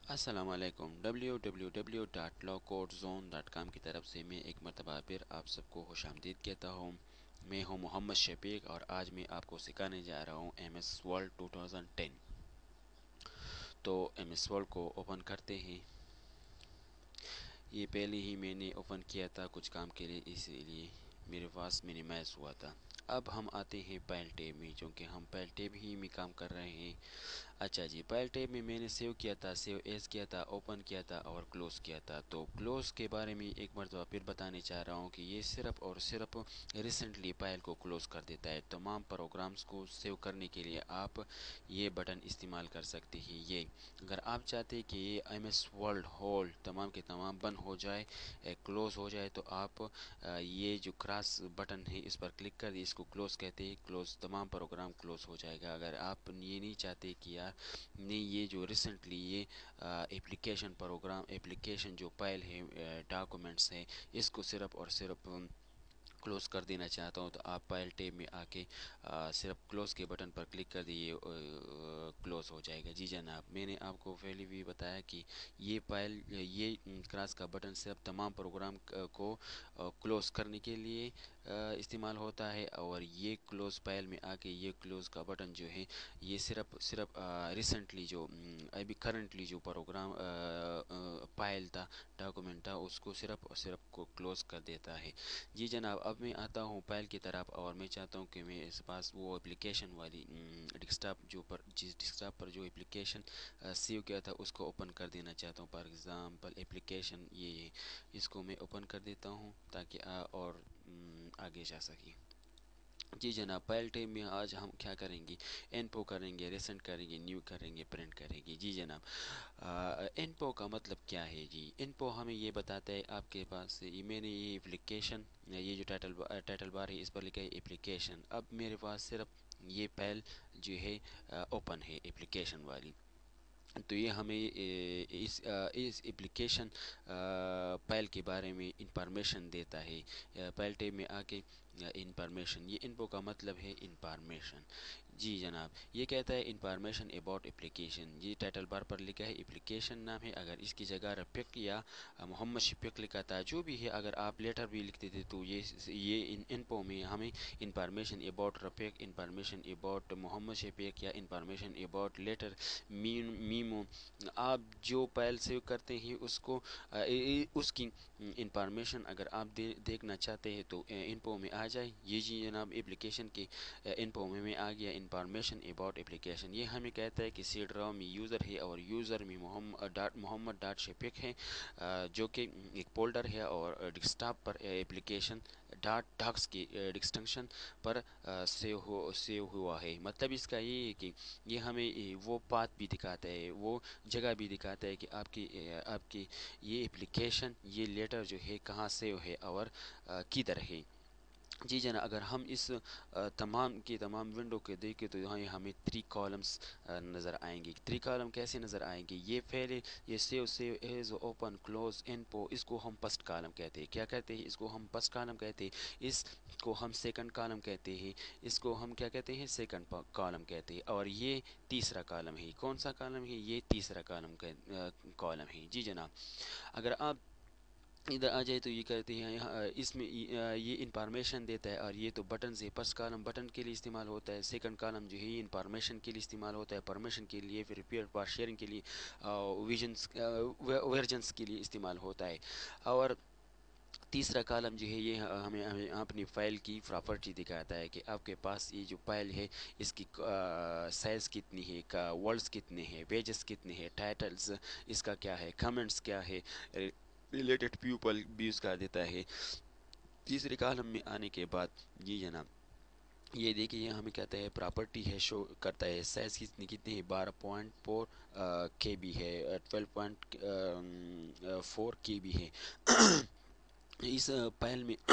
السلام علیکم www.lawcodezone.com کی طرف سے میں ایک مرتبہ پھر آپ سب کو خوش آمدید کہتا ہوں۔ میں ہوں محمد شفیق اور آج میں آپ کو سکھانے جا رہا ہوں ایم ایس ورلڈ 2010۔ تو ایم ایس ورلڈ کو اوپن کرتے ہیں۔ یہ پہلے ہی میں نے اوپن کیا تھا کچھ کام کے لیے، اسی لیے میرے پاس منیمائز ہوا تھا۔ اب ہم آتے ہیں فائل ٹیب میں، چونکہ ہم فائل ٹیب ہی میں کام کر رہے ہیں۔ اچھا جی، فائل ٹیب میں نے سیو کیا تھا، سیو ایز کیا تھا، اوپن کیا تھا اور کلوز کیا تھا۔ تو کلوز کے بارے میں ایک مرتبہ پھر بتانے چاہ رہا ہوں کہ یہ صرف اور صرف ریسنٹلی فائل کو کلوز کر دیتا ہے۔ تمام پروگرامز کو سیو کرنے کے لیے آپ یہ بٹن استعمال کر سکتے ہیں۔ یہ اگر آپ چاہتے ہیں کہ یہ ایم ایس ورلڈ ہول تمام کے تمام بند ہو جائے، کلوز ہو جائے، تو آپ یہ جو کراس بٹن ہے اس پر کلک کر دیں، اس کو کلوز کہتے ہیں۔ کلوز تمام پروگرام کلوز ہو جائے گا۔ اگر آپ یہ نہیں چاہتے کہ یار نہیں، یہ جو ریسنٹلی یہ اپلیکیشن پروگرام اپلیکیشن جو فائل ہے، ڈاکومنٹس ہیں، اس کو صرف اور صرف کلوز کر دینا چاہتا ہوں، تو آپ فائل ٹیب میں آ کے صرف کلوز کے بٹن پر کلک کر دیے، کلوز ہو جائے گا۔ جی جناب، میں نے آپ کو پہلے بھی بتایا کہ یہ فائل یہ کراس کا بٹن صرف تمام پروگرام کو کلوز کرنے کے لیے استعمال ہوتا ہے، اور یہ کلوز فائل میں آ کے یہ کلوز کا بٹن جو ہے یہ صرف ریسنٹلی جو ابھی کرنٹلی جو پروگرام فائل تھا، ڈاکومنٹ تھا، اس کو صرف اور صرف کو کلوز کر دیتا ہے۔ جی جناب، اب میں آتا ہوں فائل کی طرف، اور میں چاہتا ہوں کہ میں اس پاس وہ اپلیکیشن والی ڈیسکٹاپ جس ڈیسکٹاپ پر جو اپلیکیشن سیو کیا تھا اس کو اوپن کر دینا چاہتا ہوں۔ فار ایگزامپل اپلیکیشن یہ ہے، اس کو میں اوپن کر دیتا ہوں تاکہ اور آگے جا سکیں۔ جی جناب، فائل ٹیب میں آج ہم کیا کریں گے؟ انفو کریں گے، ریسنٹ کریں گے، نیو کریں گے، پرنٹ کریں گے۔ جی جناب، انفو کا مطلب کیا ہے؟ جی، انفو ہمیں یہ بتاتا ہے آپ کے پاس میں نے یہ اپلیکیشن، یہ جو ٹائٹل بار ہے اس پر لکھا ہے اپلیکیشن۔ اب میرے پاس صرف یہ فائل جو ہے اوپن ہے اپلیکیشن والی، تو یہ ہمیں اس اپلیکیشن فائل کے بارے میں انفارمیشن دیتا ہے۔ فائل ٹیب میں آ کے انفارمیشن، یہ انفو کا مطلب ہے انفارمیشن۔ جی جناب، یہ کہتا ہے انفارمیشن اباؤٹ اپلیکیشن۔ یہ ٹائٹل بار پر لکھا ہے اپلیکیشن نام ہے، اگر اس کی جگہ رفیق یا محمد شفیق لکھا تھا، جو بھی ہے، اگر آپ لیٹر بھی لکھتے تھے تو یہ انفو میں ہمیں information about Rafiq, information about Mohammad Shafiq یا انفارمیشن اباؤٹ لیٹر میمو، آپ جو فائل سیو کرتے ہیں اس کو اس کی انفارمیشن اگر آپ دیکھنا چاہتے ہیں تو انفو میں آ جائے۔ یہ جی جناب، اپلیکیشن کی انفو میں آ گیا انفارمیشن اباؤٹ اپلیکیشن۔ یہ ہمیں کہتا ہے کہ سی ڈراؤ میں یوزر ہے اور یوزر میں محمد ڈاٹ شفیق ہے، جو کہ ایک فولڈر ہے، اور ڈیسکٹاپ پر اپلیکیشن ڈاٹ ڈاکس کی ڈسٹنکشن پر سیو ہوا ہے۔ مطلب اس کا یہ ہے کہ یہ ہمیں وہ پاتھ بھی دکھاتا ہے، وہ جگہ بھی دکھاتا ہے کہ آپ کی یہ اپلیکیشن، یہ لیٹر جو ہے کہاں سیو ہے اور کدھر ہے۔ جی جناب، اگر ہم اس تمام کی تمام ونڈو کے دیکھیں تو یہاں ہمیں 3 کالمز نظر آئیں گے۔ 3 کالم کیسے نظر آئیں گے؟ یہ پہلے یہ save as, open, close, info, اس کو ہم فرسٹ کالم کہتے ہیں۔ کیا کہتے ہیں؟ اس کو ہم فرسٹ کالم کہتے ہیں، اس کو ہم سیکنڈ کالم کہتے ہیں، اس کو ہم کیا کہتے ہیں؟ سیکنڈ کالم کہتے ہیں، اور یہ تیسرا کالم ہے۔ کون سا کالم ہے؟ یہ تیسرا کالم ہے۔ جی جناب، اگر آپ ادھر آ جائے تو یہ کہتے ہیں اس میں یہ انفارمیشن دیتا ہے، اور یہ تو بٹن سے فرسٹ کالم بٹن کے لیے استعمال ہوتا ہے، سیکنڈ کالم جو ہے یہ انفارمیشن کے لیے استعمال ہوتا ہے، پرمیشن کے لیے، پھر ریپیٹ بار شیئرنگ کے لیے، ورژنس کے لیے استعمال ہوتا ہے، اور تیسرا کالم جو ہے یہ ہمیں اپنی فائل کی پراپرٹی دکھاتا ہے کہ آپ کے پاس یہ جو فائل ہے اس کی سائز کتنی ہے، ورڈز کتنے ہیں، پیجز کتنے ہیں، ٹائٹلز اس کا کیا ہے، کمنٹس کیا ہے، ریلیٹڈ پیپل بھی اس کا دیتا ہے۔ تیسرے کالم میں آنے کے بعد جی جناب، یہ دیکھیے یہ ہمیں کہتا ہے پراپرٹی ہے، شو کرتا ہے سائز کتنی ہے، 12.4 کے بی ہے، 12.4 کے بی ہے۔ اس فائل میں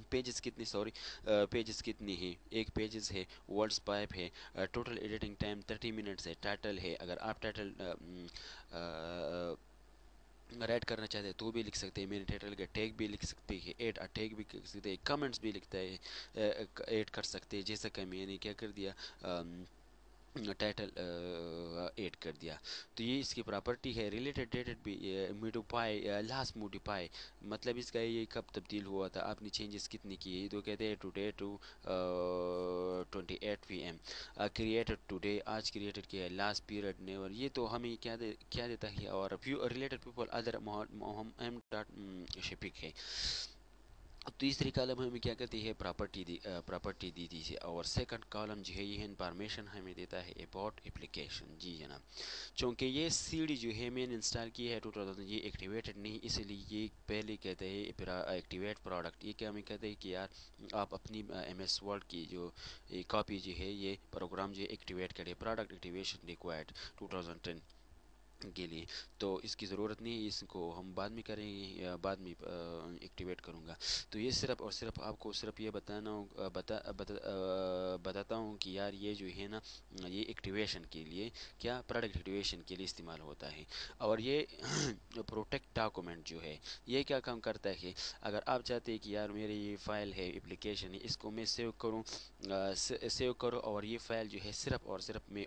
پیجز کتنے ہیں؟ ایک پیجز ہے، ورڈز 5 ہے، ٹوٹل ایڈیٹنگ ٹائم 30 منٹس ہے، ٹائٹل ہے، اگر آپ ٹائٹل رائٹ کرنا چاہتے ہیں تو بھی لکھ سکتے ہیں، میرے ٹائٹل کا ٹیگ بھی لکھ سکتے ہیں، ایڈ ٹیگ بھی لکھ سکتے ہیں، کمنٹس بھی لکھتا ہے ایڈ کر سکتے ہیں، جیسا کہ میں نے کیا کر دیا، टाइटल ऐड कर दिया। तो ये इसकी प्रॉपर्टी है। रिलेटेड डेटेड भी मोडिफाई लास्ट मोडिफाई, मतलब इसका ये कब तब्दील हुआ था, आपने चेंजेस कितने किए। तो कहते हैं today two 28 PM created today, आज क्रिएटेड किया है। लास्ट पीरियड नेवर, ये तो हमें क्या देता है। और few related people other M dot शिपिक है। अब तीसरी कॉलम हमें क्या करती है, प्रॉपर्टी दी थी है। और सेकंड कॉलम जो है ये इंफॉर्मेशन हमें देता है अबाउट एप्लीकेशन। जी जनाब, चूँकि ये सीडी जो है मैंने इंस्टॉल की है 2000, ये एक्टिवेटेड नहीं, इसलिए ये पहले कहते हैं एक्टिवेट प्रोडक्ट। ये क्या हमें कहते हैं कि यार आप अपनी एम एस वर्ड की जो कॉपी जो है, ये प्रोग्राम जो है एक्टिवेट करें। प्रोडक्ट एक्टिवेशन रिक्वायर्ड 2010 के लिए, तो इसकी ज़रूरत नहीं है, इसको हम बाद में करेंगे या बाद में एक्टिवेट करूँगा। तो ये सिर्फ और सिर्फ आपको सिर्फ ये बताना हो बताता हूँ कि यार ये जो है ना, ये एक्टिवेशन के लिए, क्या प्रोडक्ट एक्टिवेशन के लिए इस्तेमाल होता है। और ये प्रोटेक्ट डॉक्यूमेंट जो है, ये क्या काम करता है। अगर आप चाहते हैं कि यार मेरी ये फ़ाइल है, एप्लीकेशन है, इसको मैं सेव करूँ, सेव करो, और ये फ़ाइल जो है सिर्फ और सिर्फ मैं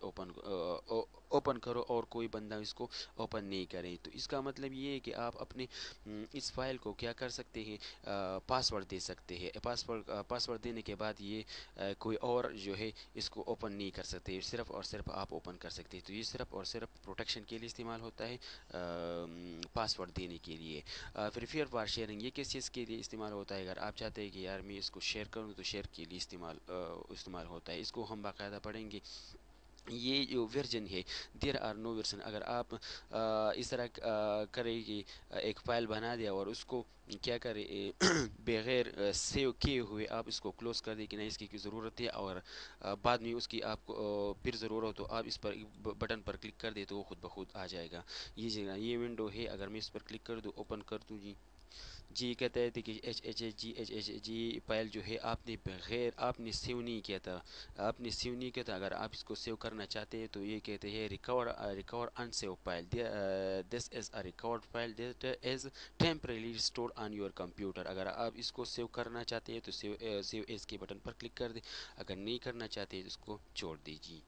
ओपन करो और कोई बंदा इसको ओपन नहीं करें। तो इसका मतलब ये है कि आप अपने इस फाइल को क्या कर सकते हैं, पासवर्ड दे सकते हैं। पासवर्ड देने के बाद ये कोई और जो है इसको ओपन नहीं कर सकते, सिर्फ और सिर्फ आप ओपन कर सकते हैं। तो ये सिर्फ और सिर्फ प्रोटेक्शन के लिए इस्तेमाल होता है, पासवर्ड देने के लिए। फिर फेयर फॉर शेयरिंग, ये किस चीज़ के लिए इस्तेमाल होता है। अगर आप चाहते हैं कि यार मैं इसको शेयर करूँ, तो शेयर के लिए इस्तेमाल होता है। इसको हम बाकायदा पढ़ेंगे। ये जो वर्जन है, देयर आर नो वर्जन। अगर आप इस तरह करें कि एक फ़ाइल बना दिया और उसको क्या करें, बगैर सेव किए हुए आप इसको क्लोज़ कर दें कि नहीं इसकी ज़रूरत है, और बाद में उसकी आपको फिर ज़रूरत हो तो आप इस पर बटन पर क्लिक कर दे तो वो खुद ब खुद आ जाएगा। ये विंडो है, अगर मैं इस पर क्लिक कर दूँ, ओपन कर दूँ जी, जी कहते हैं कि एच एच जी फाइल जो है आपने सेव नहीं किया था, अगर आप इसको सेव करना चाहते हैं तो ये कहते हैं recover unsaved file, this is a recovered file that is temporarily stored on your computer. अगर आप इसको सेव करना चाहते हैं तो सेव एज के बटन पर क्लिक कर दें, अगर नहीं करना चाहते तो इसको छोड़ दीजिए।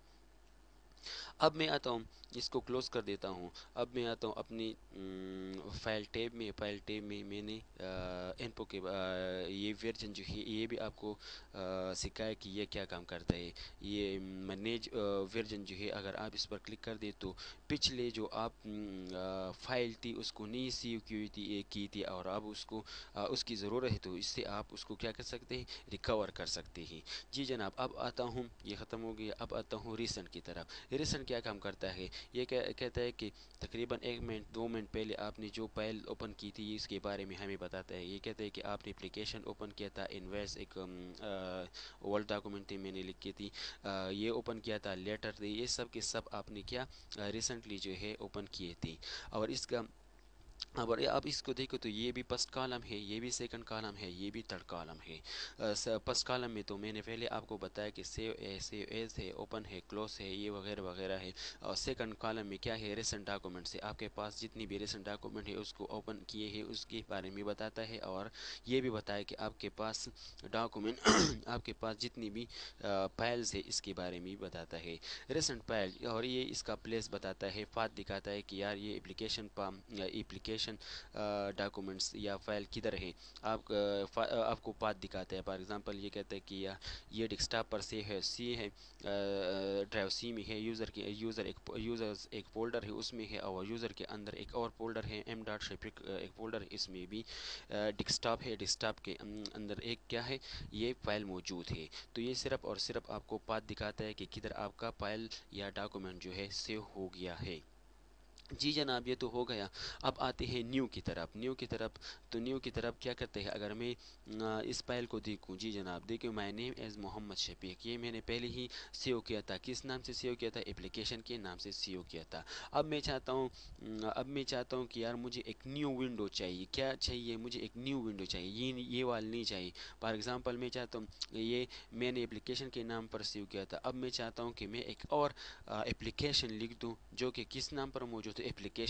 अब मैं आता हूँ, इसको क्लोज़ कर देता हूँ। अब मैं आता हूँ अपनी फाइल टैब में मैंने इनको के ये वर्जन जो है ये भी आपको सिखाया कि ये क्या काम करता है। ये मैनेज वर्जन जो है, अगर आप इस पर क्लिक कर दे तो पिछले जो आप फाइल थी उसको नहीं सेव की थी और अब उसको उसकी ज़रूरत है, तो इससे आप उसको क्या कर सकते हैं, रिकवर कर सकते हैं। जी जनाब, अब आता हूँ, ये ख़त्म हो गया, अब आता हूँ रिसेंट की तरफ। रिसेंट क्या काम करता है, ये कहता है कि तकरीबन 1 मिनट 2 मिनट पहले आपने जो फाइल ओपन की थी इसके बारे में हमें बताता है। ये कहता है कि आपने एप्लीकेशन ओपन किया था, इन्वेस्ट एक वर्ड डॉक्यूमेंट थी मैंने लिखी थी, ये ओपन किया था, लेटर थे, ये सब के सब आपने क्या रिसेंटली जो है ओपन किए थे। और इसका और अब इसको देखो तो ये भी फर्स्ट कॉलम है, ये भी सेकंड कॉलम है, ये भी थर्ड कॉलम है। फर्स्ट कॉलम में तो मैंने पहले आपको बताया कि सेव एज है, ओपन है, क्लोज है, ये वगैरह वगैरह है। और सेकंड कॉलम में क्या है, रिसेंट डॉक्यूमेंट्स है, आपके पास जितनी भी रिसेंट डॉक्यूमेंट है उसको ओपन किए हैं उसके बारे में बताता है। और ये भी बताया कि आपके पास डॉक्यूमेंट आपके पास जितनी भी फाइल्स है इसके बारे में बताता है। रिसेंट फाइल, और ये इसका प्लेस बताता है, पाथ दिखाता है कि यार ये एप्लीकेशन डॉक्यूमेंट्स या फाइल किधर है। आपको पाथ दिखाता है। फॉर एग्जांपल ये कहता है कि ये डेस्कटॉप पर से है, सी है, ड्राइव सी में है, यूज़र एक फोल्डर है उसमें है, और यूज़र के अंदर एक और फोल्डर है एम डॉट शेपिक एक फोल्डर है, इसमें भी डेस्कटॉप है, डेस्कटॉप के अंदर एक क्या है, ये फाइल मौजूद है। तो ये सिर्फ और सिर्फ आपको पाथ दिखाता है कि किधर आपका फाइल या डॉक्यूमेंट जो है सेव हो गया है। जी जनाब, ये तो हो गया। अब आते हैं तो न्यू की तरफ क्या करते हैं। अगर मैं इस फाइल को देखूं, जी जनाब देखिए, my name is Mohammad Shafiq, ये मैंने पहले ही सेव किया था। किस नाम से सेव किया था, एप्लीकेशन के नाम से सेव किया था। अब मैं चाहता हूँ कि यार मुझे एक न्यू विंडो चाहिए। क्या चाहिए, मुझे एक न्यू विंडो चाहिए, ये वाली नहीं चाहिए। फॉर एग्ज़ाम्पल मैं चाहता हूँ, ये मैंने एप्लीकेशन के नाम पर सेव किया था, अब मैं चाहता हूँ कि मैं एक और एप्लीकेशन लिख दूँ जो कि किस नाम पर मौजूद تو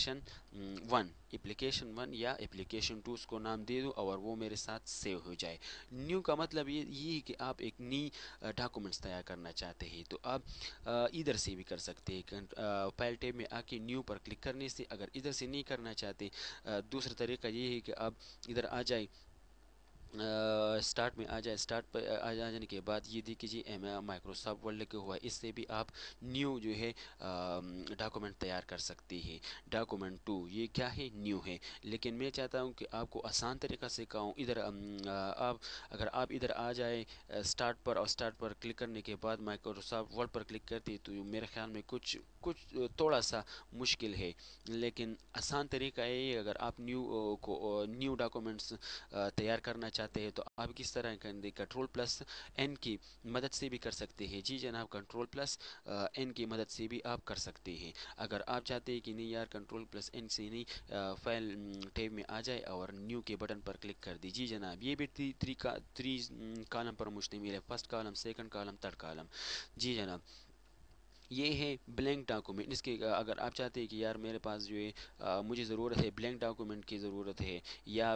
एप्लीकेशन वन या एप्लीकेशन टू उसको नाम दे दूँ और वो मेरे साथ सेव हो जाए। न्यू का मतलब ये है कि आप एक नई डॉक्यूमेंट्स तैयार करना चाहते हैं तो आप इधर से भी कर सकते हैं। फाइल टैब में आके न्यू पर क्लिक करने से, अगर इधर से नहीं करना चाहते, दूसरा तरीका ये है कि आप इधर आ जाए, स्टार्ट में आ जाए। स्टार्ट पर आ जाने के बाद ये देखिए जी माइक्रोसॉफ्ट वर्ड लिखा हुआ है, इससे भी आप न्यू जो है डॉक्यूमेंट तैयार कर सकते हैं। डॉक्यूमेंट टू ये क्या है, न्यू है, लेकिन मैं चाहता हूँ कि आपको आसान तरीका से कहूँ। इधर आप अगर आप इधर आ जाए स्टार्ट पर, और स्टार्ट पर क्लिक करने के बाद माइक्रोसॉफ्ट वर्ड पर क्लिक करते हैं, तो मेरे ख्याल में कुछ कुछ थोड़ा सा मुश्किल है, लेकिन आसान तरीका है। अगर आप न्यू डॉक्यूमेंट्स तैयार करना चाहते हैं तो आप किस तरह करेंगे, कंट्रोल प्लस एन की मदद से भी कर सकते हैं। जी जनाब, कंट्रोल प्लस एन की मदद से भी आप कर सकते हैं। अगर आप चाहते हैं कि नहीं यार कंट्रोल प्लस एन से नहीं, फाइल टैब में आ जाए और न्यू के बटन पर क्लिक कर दी। जी जनाब, ये भी थ्री कॉलम पर मुश्तमिल है, first column, second column, third column. जी जनाब, ये है ब्लैंक डॉक्यूमेंट। इसके अगर आप चाहते हैं कि यार मेरे पास जो है मुझे ज़रूरत है, ब्लैंक डॉक्यूमेंट की ज़रूरत है, या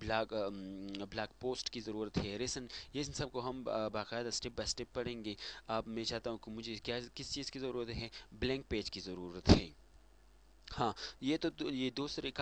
ब्लॉग पोस्ट की ज़रूरत है, रेसन, ये इन सब को हम बाकायदा स्टेप बाय स्टेप पढ़ेंगे। अब मैं चाहता हूँ कि मुझे क्या किस चीज़ की ज़रूरत है, ब्लैंक पेज की ज़रूरत है। हाँ, ये दूसरे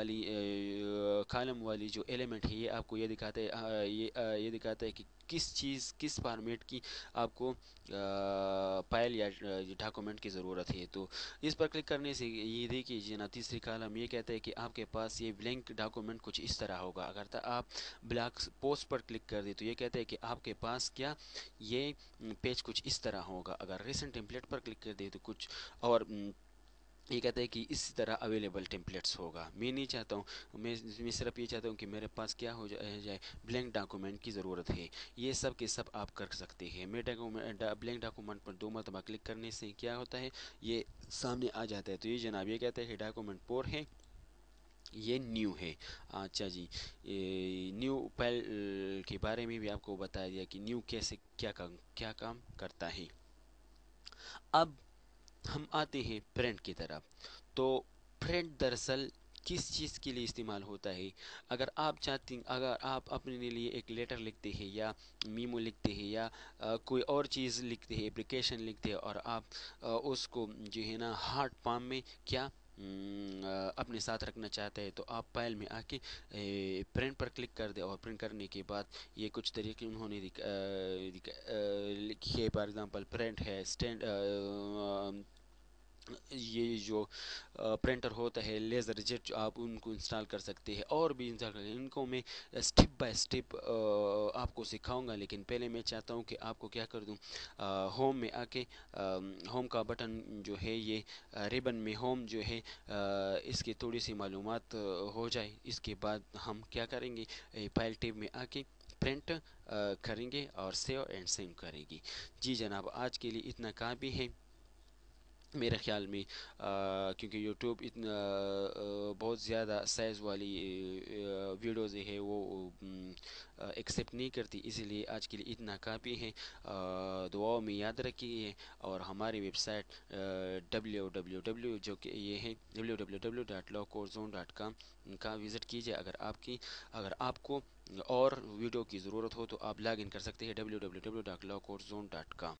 कॉलम वाली जो एलिमेंट है, ये आपको ये दिखाता है, ये दिखाता है कि किस चीज़, किस फॉर्मेट की आपको फाइल या डॉक्यूमेंट की ज़रूरत है। तो इस पर क्लिक करने से ये देखिए जी ना, तीसरी कॉलम ये कहता है कि आपके पास ये ब्लैंक डॉक्यूमेंट कुछ इस तरह होगा। अगर आप ब्लॉग पोस्ट पर क्लिक कर दे तो ये कहता है कि आपके पास क्या, ये पेज कुछ इस तरह होगा। अगर रिसेंट टेम्पलेट पर क्लिक कर दे तो कुछ और ये कहता है कि इस तरह अवेलेबल टेम्पलेट्स होगा। मैं नहीं चाहता हूँ, मैं सिर्फ ये चाहता हूँ कि मेरे पास क्या हो जाए, ब्लैंक डॉक्यूमेंट की ज़रूरत है। ये सब के सब आप कर सकते हैं। मैं ब्लैंक डॉक्यूमेंट पर 2 मरतबा क्लिक करने से क्या होता है, ये सामने आ जाता है। तो ये जनाब ये कहता है कि डॉक्यूमेंट पोर है, ये न्यू है। अच्छा जी, ये न्यू फाइल के बारे में भी आपको बताया गया कि न्यू कैसे क्या काम करता है। अब हम आते हैं प्रिंट की तरफ। तो प्रिंट दरअसल किस चीज़ के लिए इस्तेमाल होता है। अगर आप अपने लिए एक लेटर लिखते हैं, या मीमो लिखते हैं, या कोई और चीज़ लिखते हैं, एप्लीकेशन लिखते हैं, और आप उसको जो है ना हार्ड फॉर्म में क्या अपने साथ रखना चाहते हैं, तो आप फाइल में आके प्रिंट पर क्लिक कर दे, और प्रिंट करने के बाद ये कुछ तरीके उन्होंने लिखे है। फॉर एग्जांपल प्रिंट है, स्टैंड, ये जो प्रिंटर होता है, लेज़र जेट, जो आप उनको इंस्टॉल कर सकते हैं, और भी इंस्टॉल कर, इनको मैं स्टेप बाय स्टेप आपको सिखाऊंगा। लेकिन पहले मैं चाहता हूँ कि आपको क्या कर दूँ, होम में आके होम का बटन जो है, ये रिबन में होम जो है, इसकी थोड़ी सी मालूमात हो जाए। इसके बाद हम क्या करेंगे, फाइल टैब में आके प्रिंट करेंगे और सेव एंड सेव करेंगे। जी जनाब, आज के लिए इतना काफ़ी है मेरे ख्याल में, क्योंकि यूट्यूब इतना बहुत ज़्यादा साइज़ वाली वीडियोज़ है वो एक्सेप्ट नहीं करती, इसीलिए आज के लिए इतना काफ़ी है। दुआओं में याद रखिए, और हमारी वेबसाइट www जो कि ये है www.lawcorezone.com का विज़िट कीजिए। अगर आपको और वीडियो की ज़रूरत हो तो आप लॉग इन कर सकते हैं www.lawcorezone.com।